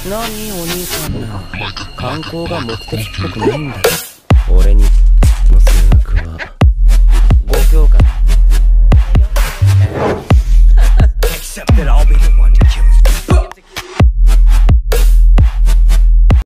何お兄さんな、観光が目的っぽくないんだ。俺に